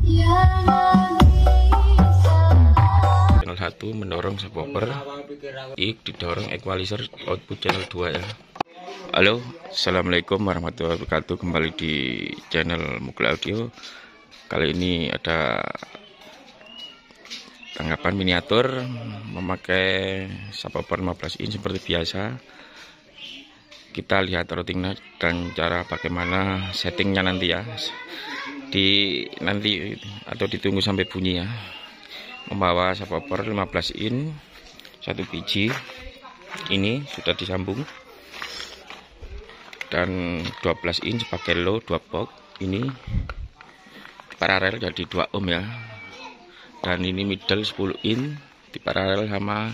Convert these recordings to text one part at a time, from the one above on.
Channel 1 mendorong subwoofer, IK didorong equalizer output channel 2 ya. Halo, assalamualaikum warahmatullahi wabarakatuh. Kembali di channel Mukul Audio. Kali ini ada tanggapan miniatur memakai subwoofer 15 in seperti biasa. Kita lihat routingnya dan cara bagaimana settingnya nanti ya. Nanti atau ditunggu sampai bunyi ya. Membawa subwoofer 15 in 1 biji. Ini sudah disambung. Dan 12 in pakai low 2 box. Ini paralel jadi 2 ohm ya. Dan ini middle 10 in di paralel sama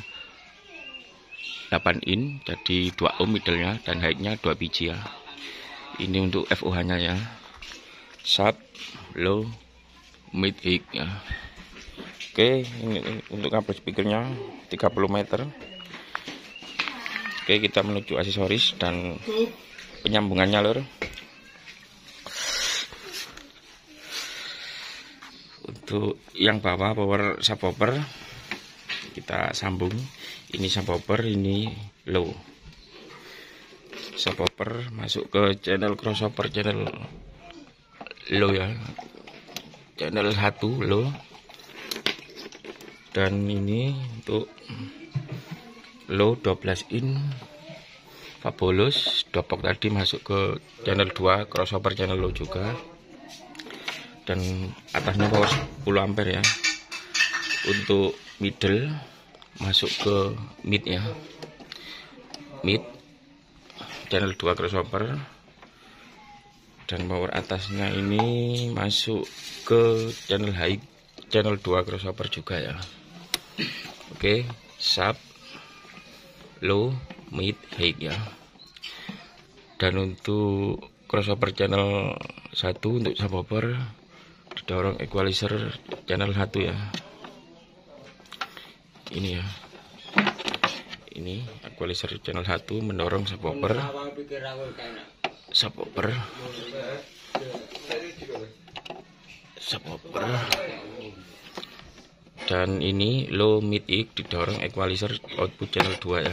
8 in jadi 2 ohm middlenya, dan high-nya 2 biji ya. Ini untuk FOH nya ya, sub, low, mid, high ya. Oke, ini untuk kabel speakernya 30 meter. Oke, kita menuju aksesoris dan penyambungannya lur. Untuk yang bawah power subwoofer kita sambung. Ini subwoofer, ini low. Subwoofer masuk ke channel crossover, channel low ya. Channel 1 low. Dan ini untuk low 12 in Fabulous. Dopok tadi masuk ke channel 2 crossover channel low juga. Dan atasnya power 10 ampere ya. Untuk middle masuk ke mid ya, mid channel 2 crossover, dan power atasnya ini masuk ke channel high channel 2 crossover juga ya. Oke, sub, low, mid, high ya. Dan untuk crossover channel 1 untuk subwoofer didorong equalizer channel 1 ya. Ini ya, ini equalizer channel 1 mendorong subwoofer, subwoofer, dan ini low, mid, high didorong equalizer output channel 2 ya.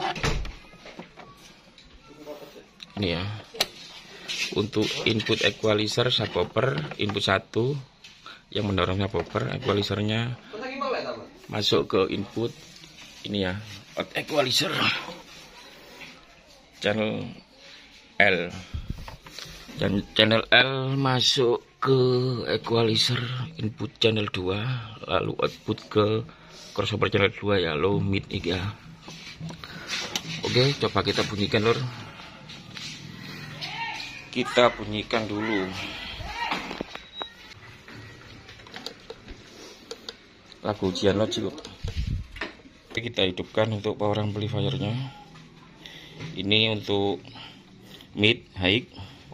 Ini ya, untuk input equalizer subwoofer input 1 yang mendorong subwoofer, equalizernya masuk ke input ini ya, equalizer channel L, dan channel L masuk ke equalizer input channel 2, lalu output ke crossover channel 2 ya, low, mid, high ya. Oke, coba kita bunyikan lur. Kita bunyikan dulu lagu ujian logik. Kita hidupkan untuk power amplifiernya. Ini untuk mid, high,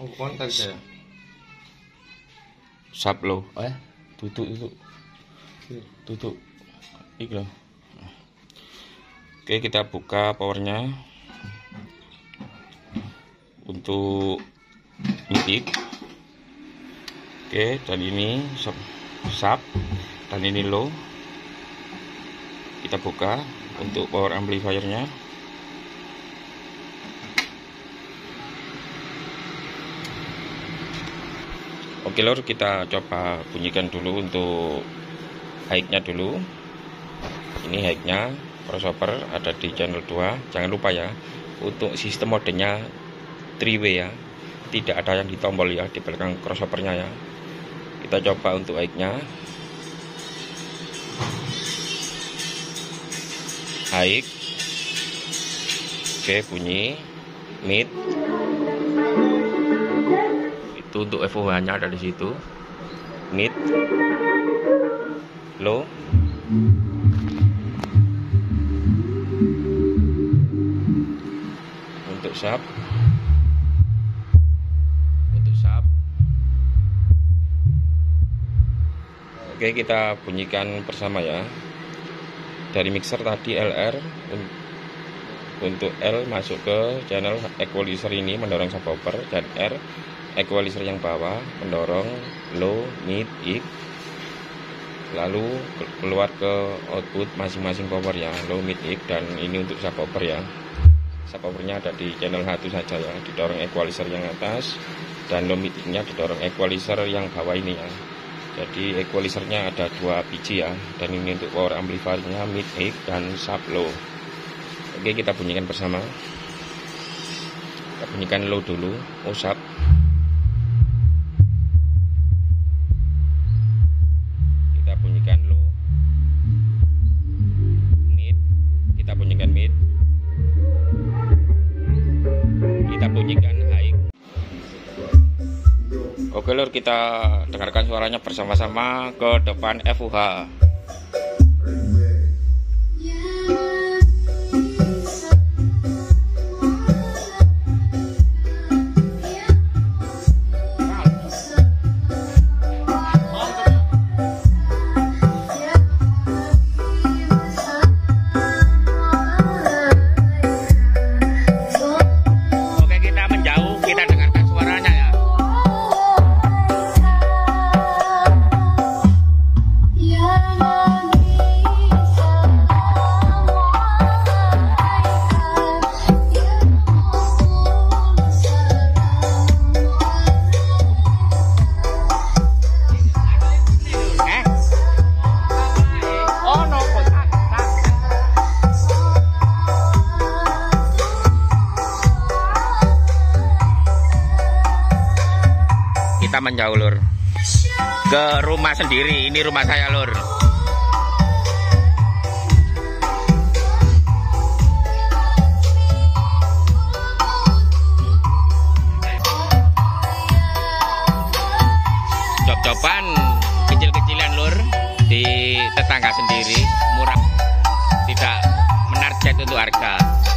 sub, low. Tutup iklan. Oke, kita buka powernya untuk mid. Oke, dan ini sub, dan ini low. Kita buka untuk power amplifiernya. Oke lor, kita coba bunyikan dulu untuk high-nya dulu. Ini high-nya crossover ada di channel 2. Jangan lupa ya, untuk sistem modenya 3-way ya, tidak ada yang ditombol ya di belakang crossovernya ya. Kita coba untuk high-nya. High. Oke, bunyi mid. Itu untuk FOH nya ada di situ. Mid, low, untuk sub, Oke, kita bunyikan bersama ya. Dari mixer tadi LR, untuk L masuk ke channel equalizer ini mendorong subwoofer, dan R equalizer yang bawah mendorong low, mid, high lalu keluar ke output masing-masing power ya, low, mid, high, dan ini untuk subwoofer ya. Subwoofernya ada di channel 1 saja ya, didorong equalizer yang atas, dan low mid nya didorong equalizer yang bawah ini ya. Jadi equalizernya ada 2 biji ya, dan ini untuk power amplifiernya mid, high, dan sub low. Oke, kita bunyikan bersama. Kita bunyikan low dulu, sub. Kita bunyikan low, mid, kita bunyikan mid, kita bunyikan high. Oke lur, kita dengarkan suaranya bersama-sama ke depan FUH. Kita menjauh lur ke rumah sendiri. Ini rumah saya lur. Job-joban kecil-kecilan lur di tetangga sendiri, murah, tidak menarget untuk harga.